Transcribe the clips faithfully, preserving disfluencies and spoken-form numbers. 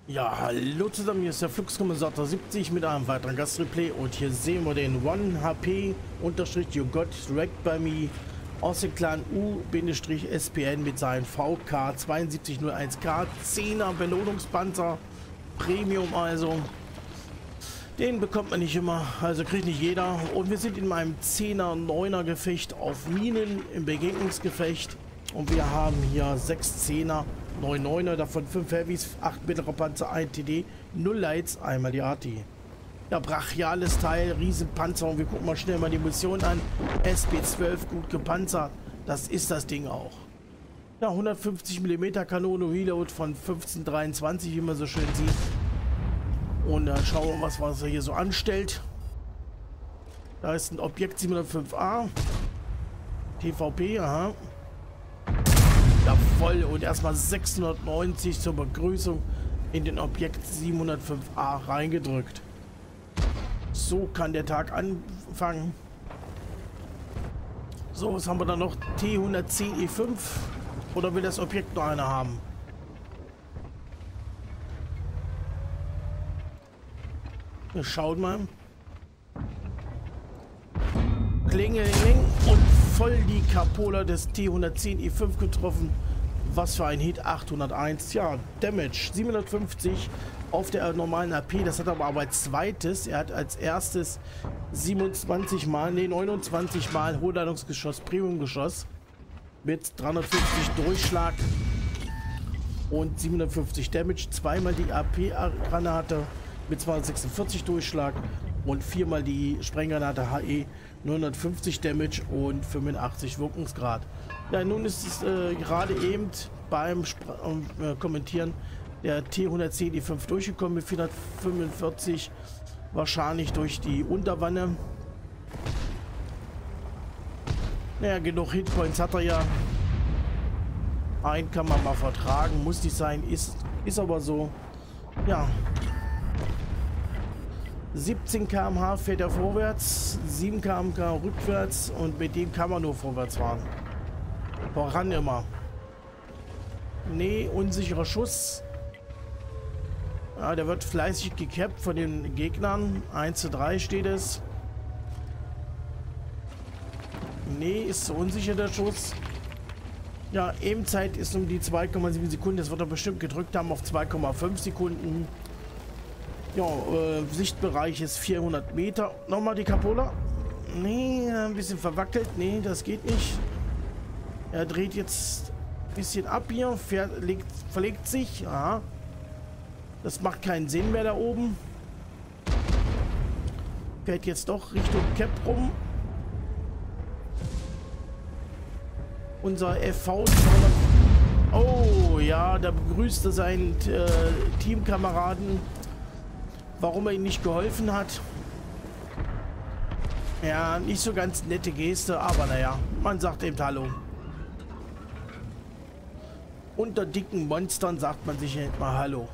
Ja, hallo zusammen, hier ist der Fluxkompensator siebzig mit einem weiteren Gastreplay und hier sehen wir den one H P unterstrich you got wrecked by me aus dem Clan U-S P N mit seinem V K zwei sieben null eins K zehner Belohnungspanzer Premium, also den bekommt man nicht immer, also kriegt nicht jeder, und wir sind in meinem zehner neuner Gefecht auf Minen im Begegnungsgefecht und wir haben hier sechs zehner, neun neuner, davon fünf Heavys, acht mittlere Panzer, ein T D, null Lights, einmal die Arti. Ja, brachiales Teil, Riesenpanzer, und wir gucken mal schnell mal die Mission an. S P zwölf, gut gepanzert, das ist das Ding auch. Ja, hundertfünfzig Millimeter Kanone, Reload von fünfzehn dreiundzwanzig, wie man so schön sieht. Und dann schauen wir, was, was er hier so anstellt. Da ist ein Objekt siebenhundertfünf A. T V P, aha. Ja, voll. Und erstmal sechshundertneunzig zur Begrüßung in den Objekt siebenhundertfünf A reingedrückt. So kann der Tag anfangen. So, was haben wir da noch? T hundertzehn E fünf. Oder will das Objekt noch einer haben? Wir schauen mal. Klingeling und voll die Capola des T hundertzehn E fünf getroffen. Was für ein Hit, achthunderteins. Ja, Damage siebenhundertfünfzig auf der normalen A P. Das hat er aber als zweites. Er hat als erstes siebenundzwanzig mal, nee, neunundzwanzig mal Hochladungsgeschoss, Premium-Geschoss mit dreihundertfünfzig Durchschlag und siebenhundertfünfzig Damage. Zweimal die A P-Granate mit zweihundertsechsundvierzig Durchschlag und viermal die Sprenggranate H E, neunhundertfünfzig Damage und fünfundachtzig Wirkungsgrad. Ja, nun ist es äh, gerade eben beim Spr äh, Kommentieren der T hundertzehn E fünf durchgekommen mit vierhundertfünfundvierzig, wahrscheinlich durch die Unterwanne. Naja, genug Hitpoints hat er ja. Einen kann man mal vertragen, muss nicht sein, ist, ist aber so. Ja. siebzehn Kilometer pro Stunde fährt er vorwärts, sieben Kilometer pro Stunde rückwärts, und mit dem kann man nur vorwärts fahren. Voran immer. Nee, unsicherer Schuss. Ja, der wird fleißig gekappt von den Gegnern. eins zu drei steht es. Nee, ist zu unsicher der Schuss. Ja, Ebenzeit ist um die zwei Komma sieben Sekunden. Das wird er bestimmt gedrückt haben auf zwei Komma fünf Sekunden. Ja, äh, Sichtbereich ist vierhundert Meter. Nochmal die Capola. Nee, ein bisschen verwackelt. Nee, das geht nicht. Er dreht jetzt ein bisschen ab hier. Fährt, legt, verlegt sich. Aha. Das macht keinen Sinn mehr da oben. Fährt jetzt doch Richtung Cap rum. Unser F V zweihundert. Oh, ja, da begrüßte seinen äh, Teamkameraden. Warum er ihm nicht geholfen hat. Ja, nicht so ganz nette Geste, aber naja, man sagt eben Hallo. Unter dicken Monstern sagt man sich nicht mal Hallo.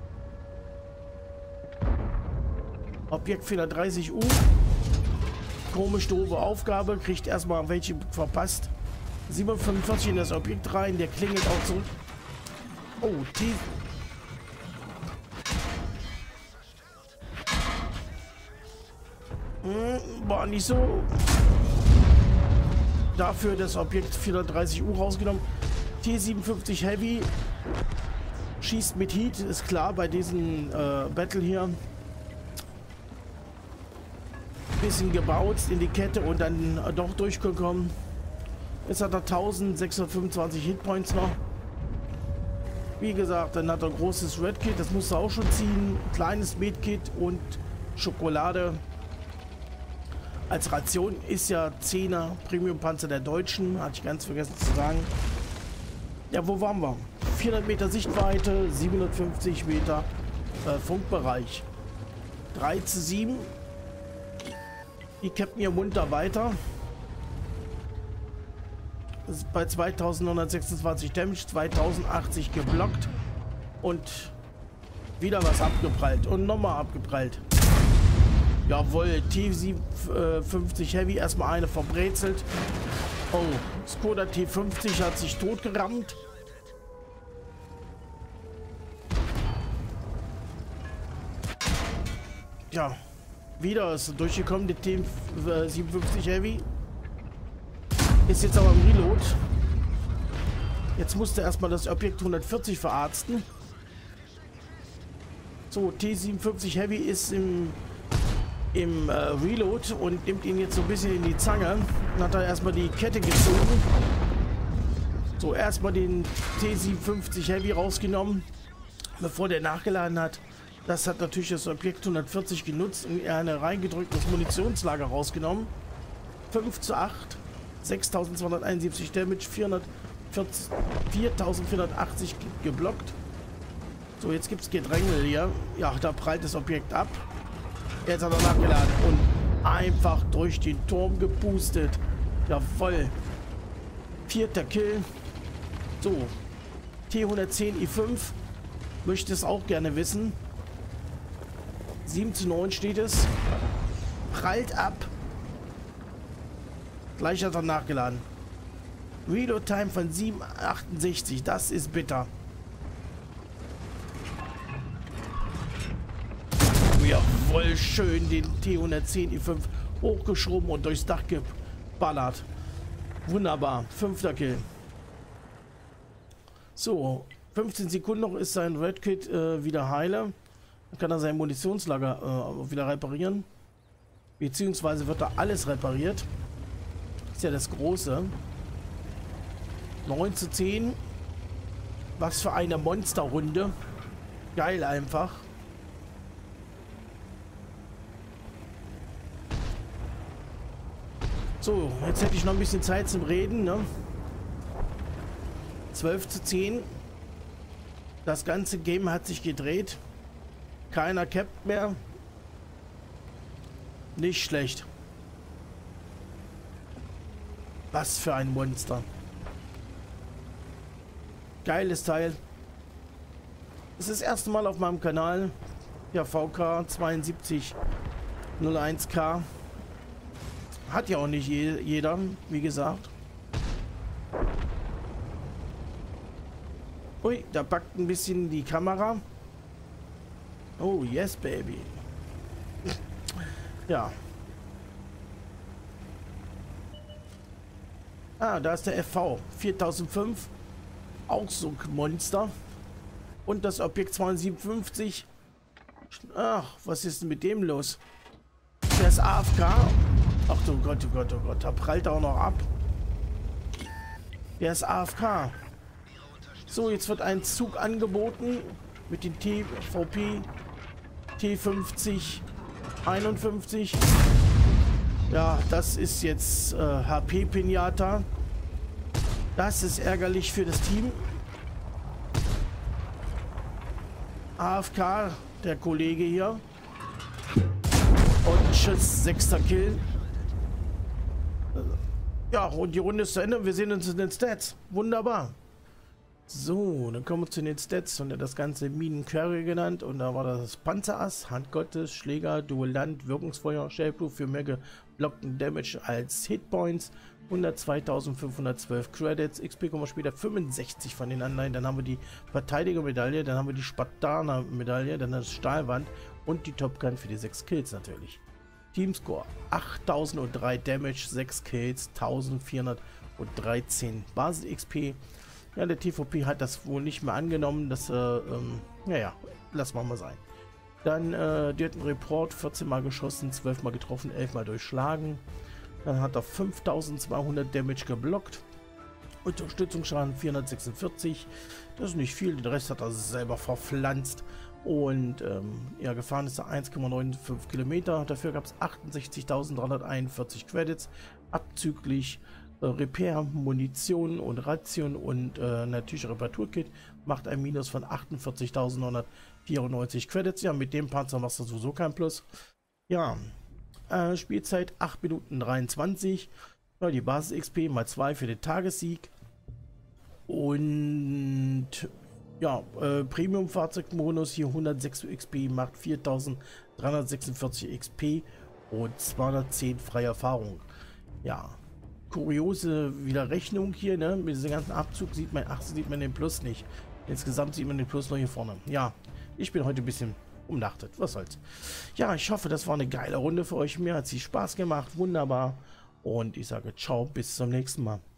Objekt vierhundertdreißig U. Komisch doofe Aufgabe, kriegt erstmal welche verpasst. siebenhundertfünfundvierzig in das Objekt rein, der klingelt auch zurück. Oh, T. War nicht so. Dafür das Objekt vierhundertdreißig U rausgenommen. T siebenundfünfzig Heavy schießt mit Heat, ist klar bei diesem äh, Battle hier. Bisschen gebaut in die Kette und dann äh, doch durchgekommen. Jetzt hat er eintausendsechshundertfünfundzwanzig Hitpoints noch. Wie gesagt, dann hat er ein großes Red Kit, das musste er auch schon ziehen. Kleines Medkit und Schokolade. Als Ration ist ja zehner Premium Panzer der Deutschen, hatte ich ganz vergessen zu sagen. Ja, wo waren wir? vierhundert Meter Sichtweite, siebenhundertfünfzig Meter äh, Funkbereich. drei zu sieben. Die cappen hier munter weiter. Das ist bei zweitausendneunhundertsechsundzwanzig Damage, zweitausendachtzig geblockt und wieder was abgeprallt und nochmal abgeprallt. Jawohl, T siebenundfünfzig Heavy, erstmal eine verbrezelt. Oh, Skoda T fünfzig hat sich totgerammt. ja, wieder ist durchgekommen, der T siebenundfünfzig Heavy. Ist jetzt aber im Reload. Jetzt musste erstmal das Objekt hundertvierzig verarzten. So, T siebenundfünfzig Heavy ist im, im äh, Reload und nimmt ihn jetzt so ein bisschen in die Zange. Dann hat er erstmal die Kette gezogen. So, erstmal den T siebenundfünfzig Heavy rausgenommen, bevor der nachgeladen hat. Das hat natürlich das Objekt hundertvierzig genutzt und er eine reingedrücktes Munitionslager rausgenommen. fünf zu acht, sechstausendzweihunderteinundsiebzig Damage, viertausendvierhundertachtzig geblockt. So, jetzt gibt es Gedrängel hier. Ja, da prallt das Objekt ab. Jetzt hat er nachgeladen und einfach durch den Turm gepustet. Jawoll. Vierter Kill. So, T hundertzehn I fünf. Möchte es auch gerne wissen. sieben zu neun steht es. Prallt ab. Gleich hat er nachgeladen. Reload Time von sieben achtundsechzig. Das ist bitter. Jawohl, schön den T hundertzehn I fünf hochgeschoben und durchs Dach geballert. Wunderbar. Fünfter Kill. So, fünfzehn Sekunden noch ist sein Red Kit äh, wieder heile. Dann kann er sein Munitionslager äh, wieder reparieren. Beziehungsweise wird da alles repariert. Ist ja das Große. neun zu zehn. Was für eine Monsterrunde. Geil einfach. So, jetzt hätte ich noch ein bisschen Zeit zum Reden, ne? zwölf zu zehn. Das ganze Game hat sich gedreht. Keiner cappt mehr. Nicht schlecht. Was für ein Monster. Geiles Teil. Das ist das erste Mal auf meinem Kanal. Ja, V K zweiundsiebzig null eins K. Hat ja auch nicht je, jeder, wie gesagt. Ui, da packt ein bisschen die Kamera. Oh, yes, baby. Ja. Ah, da ist der F V. viertausendfünf. Auch so ein Monster. Und das Objekt zweihundertsiebenundfünfzig. Ach, was ist denn mit dem los? Der ist A F K. Ach du Gott, oh Gott, oh Gott. Da prallt er auch noch ab. Der ist A F K. So, jetzt wird ein Zug angeboten mit den T V P T fünfzig einundfünfzig. Ja, das ist jetzt äh, H P Pinata. Das ist ärgerlich für das Team. A F K, der Kollege hier. Und Schuss, sechster Kill. Ja, und die Runde ist zu Ende. Wir sehen uns in den Stats. Wunderbar. So, dann kommen wir zu den Stats. Und das Ganze Minen Carry genannt. Und da war das Panzerass, Handgottes, Schläger, Duellant, Wirkungsfeuer, Shellproof für mehr geblockten Damage als Hitpoints. hundertzweitausendfünfhundertzwölf Credits. X P kommen wir später fünfundsechzig von den Anleihen. Dann haben wir die Verteidiger-Medaille. Dann haben wir die Spartaner-Medaille. Dann das Stahlwand. Und die Top Gun für die sechs Kills natürlich. Teamscore achttausenddrei Damage, sechs Kills, eintausendvierhundertdreizehn Basis-X P. Ja, der T V P hat das wohl nicht mehr angenommen. Das, äh, ähm, naja, lassen wir mal sein. Dann, äh, die hat einen Report, vierzehn Mal geschossen, zwölf Mal getroffen, elf Mal durchschlagen. Dann hat er fünftausendzweihundert Damage geblockt. Unterstützungsschaden vierhundertsechsundvierzig. Das ist nicht viel, den Rest hat er selber verpflanzt. Und ähm, ja, gefahren ist er eins Komma fünfundneunzig Kilometer. Dafür gab es achtundsechzigtausenddreihunderteinundvierzig Credits, abzüglich äh, Repair, Munition und Ration und äh, natürlich Reparaturkit. Macht ein Minus von achtundvierzigtausendneunhundertvierundneunzig Credits. Ja, mit dem Panzer machst du sowieso kein Plus. Ja, äh, Spielzeit acht Minuten dreiundzwanzig. Ja, die Basis-X P mal zwei für den Tagessieg. Und ja, äh, Premium-Fahrzeugmodus hier hundertsechs X P macht viertausenddreihundertsechsundvierzig X P und zweihundertzehn freie Erfahrung. Ja, kuriose Wiederrechnung hier, ne? Mit diesem ganzen Abzug sieht man, ach, sieht man den Plus nicht. Insgesamt sieht man den Plus nur hier vorne. Ja, ich bin heute ein bisschen umnachtet. Was soll's. Ja, ich hoffe, das war eine geile Runde für euch. Mir hat sie Spaß gemacht. Wunderbar. Und ich sage ciao, bis zum nächsten Mal.